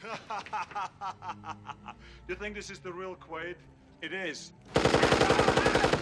You think this is the real Quaid? It is.